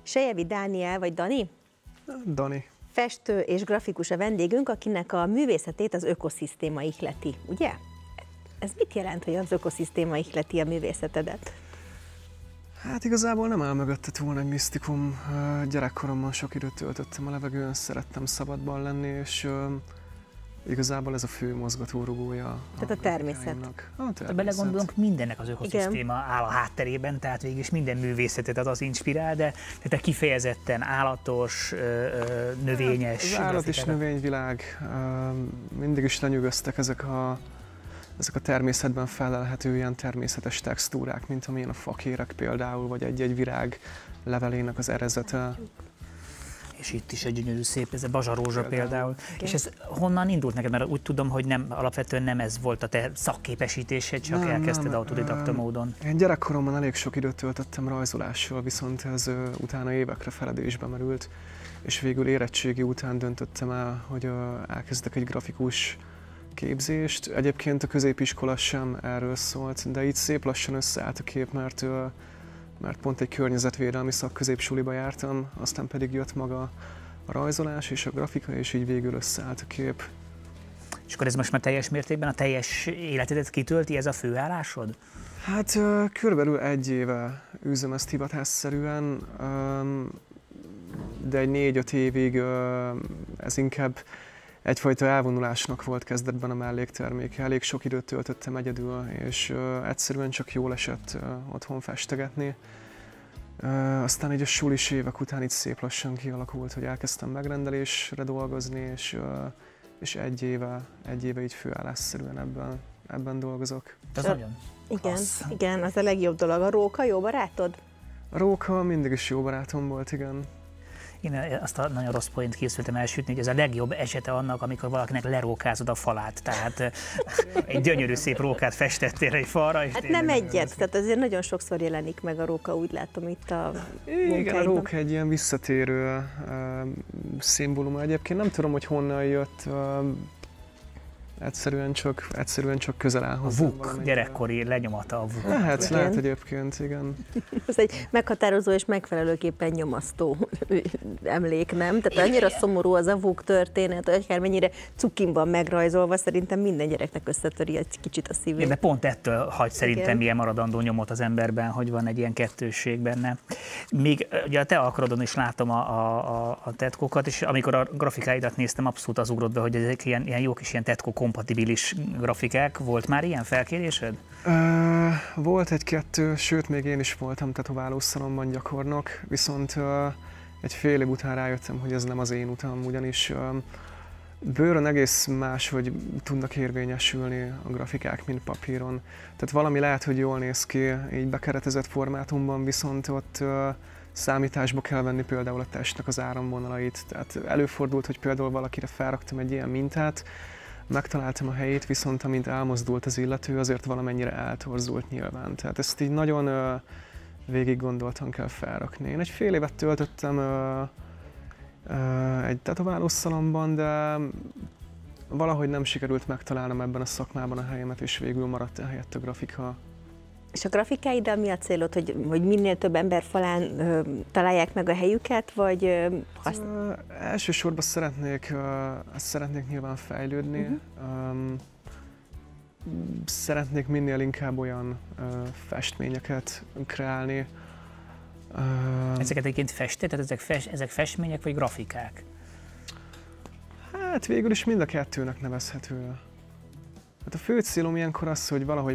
Sejevi Dániel, vagy Dani? Dani. Festő és grafikus a vendégünk, akinek a művészetét az ökoszisztéma ihleti, ugye? Ez mit jelent, hogy az ökoszisztéma ihleti a művészetedet? Hát igazából nem áll mögöttet volna egy misztikum. Gyerekkoromban sok időt töltöttem a levegőn, szerettem szabadban lenni, és igazából ez a fő mozgatórugója. Tehát a természet. Ha belegondolunk, mindennek az ökoszisztéma áll a hátterében, tehát végülis minden művészetet az inspirál, de te kifejezetten állatos, növényes. Az állat és növényvilág, mindig is lenyűgöztek ezek a természetben fellelhető ilyen természetes textúrák, mint amilyen a fakérek például, vagy egy-egy virág levelének az erezete. És itt is egy gyönyörű szép, ez a bazsarózsa például. Igen. És ez honnan indult neked? Mert úgy tudom, hogy alapvetően nem ez volt a te szakképesítésed, csak elkezdted autodidakta módon. Én gyerekkoromban elég sok időt töltöttem rajzolással, viszont ez utána évekre feledésbe merült, és végül érettségi után döntöttem el, hogy elkezdek egy grafikus képzést. Egyébként a középiskola sem erről szólt, de így szép lassan összeállt a kép, mert pont egy környezetvédelmi szakközépsuliba jártam, aztán pedig jött maga a rajzolás és a grafika, és így végül összeállt a kép. És akkor ez most már teljes mértékben a teljes életedet kitölti, ez a főállásod? Hát körülbelül 1 éve űzöm ezt hivatásszerűen, de egy 4-5 évig ez inkább egyfajta elvonulásnak volt kezdetben a mellékterméke. Elég sok időt töltöttem egyedül, és egyszerűen csak jól esett otthon festegetni. Aztán így a sulis évek után itt szép lassan kialakult, hogy elkezdtem megrendelésre dolgozni, és egy éve így főállásszerűen ebben dolgozok. Ez nagyon igen, az a legjobb dolog. A róka jó barátod? A róka mindig is jó barátom volt, igen. Én azt a nagyon rossz point készültem elsütni, hogy ez a legjobb esete annak, amikor valakinek lerókázod a falát. Tehát egy gyönyörű szép rókát festettél egy falra. Hát nem egyet, tehát azért nagyon sokszor jelenik meg a róka, úgy látom itt a munkáidban. Igen, a róka egy ilyen visszatérő szimbóluma. Egyébként nem tudom, hogy honnan jött. Egyszerűen csak közel áll hozzá. A vuk, gyerekkori lenyomata a vuk. Lehet egyébként, igen. Ez egy meghatározó és megfelelőképpen nyomasztó emlék, nem? Tehát annyira szomorú az a vuk történet, hogy akármennyire cukin van megrajzolva, szerintem minden gyereknek összetöri egy kicsit a szívét. De pont ettől hagy szerintem ilyen maradandó nyomot az emberben, hogy van egy ilyen kettősség benne. Még ugye a te alkarodon is látom a tetkókat, és amikor a grafikáidat néztem, abszolút az ugrott be, hogy ezek ilyen jó kis ilyen tetkó kompatibilis grafikák. Volt már ilyen felkérésed? Volt 1-2, sőt még én is voltam tetoválószalonban gyakornok, viszont egy fél év után rájöttem, hogy ez nem az én utam, ugyanis bőrön egész más, hogy tudnak érvényesülni a grafikák, mint papíron. Tehát valami lehet, hogy jól néz ki így bekeretezett formátumban, viszont ott számításba kell venni például a testnek az áramvonalait. Tehát előfordult, hogy például valakire felraktam egy ilyen mintát, megtaláltam a helyét, viszont amint elmozdult az illető, azért valamennyire eltorzult nyilván. Tehát ezt így nagyon végig gondoltan kell felrakni. Én egy fél évet töltöttem egy tetoválószalonban, de valahogy nem sikerült megtalálnom ebben a szakmában a helyemet, és végül maradt helyett a grafika. És a grafikáiddal mi a célod, hogy minél több ember falán találják meg a helyüket, vagy elsősorban szeretnék nyilván fejlődni. Szeretnék minél inkább olyan festményeket kreálni. Ezeket egyébként fested? Tehát ezek festmények vagy grafikák? Hát végül is mind a kettőnek nevezhető. Hát a fő célom ilyenkor az, hogy valahogy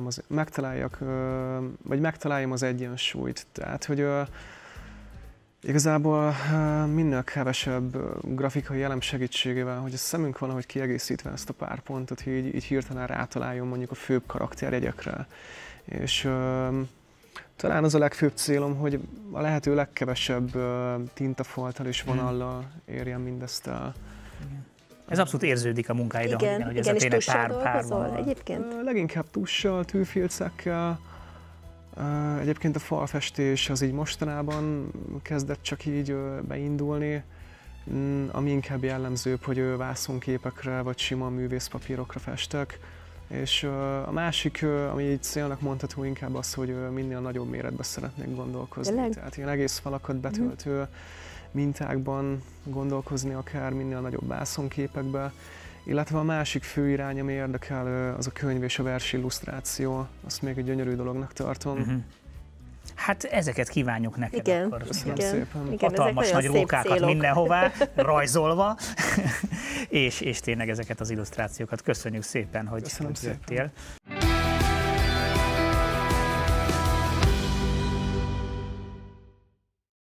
megtaláljam az egyensúlyt. Tehát, hogy igazából minél kevesebb grafikai elem segítségével, hogy a szemünk valahogy kiegészítve ezt a pár pontot, így hirtelen rátaláljon mondjuk a főbb karakterjegyekre. És talán az a legfőbb célom, hogy a lehető legkevesebb tintafolttal és vonallal érjem mindezt el. Ez abszolút érződik a munkáidon, hogy ez a tényleg pár van. Egyébként? Leginkább tussal, tűfilcekkel. Egyébként a falfestés az így mostanában kezdett csak így beindulni, ami inkább jellemzőbb, hogy vászonképekre vagy sima művészpapírokra festek. És a másik, ami így célnak mondható, inkább az, hogy minél nagyobb méretben szeretnék gondolkozni. Tehát ilyen egész falakat betöltő mintákban gondolkozni, akár minél nagyobb vászonképekben. Illetve a másik fő irány, ami érdekel, az a könyv és a vers illusztráció. Azt még egy gyönyörű dolognak tartom. Hát ezeket kívánjuk neked. Igen, akkor. Köszönöm szépen. Igen, hatalmas nagy rókákat célok. mindenhová rajzolva, és tényleg ezeket az illusztrációkat. Köszönjük szépen, hogy jöttél.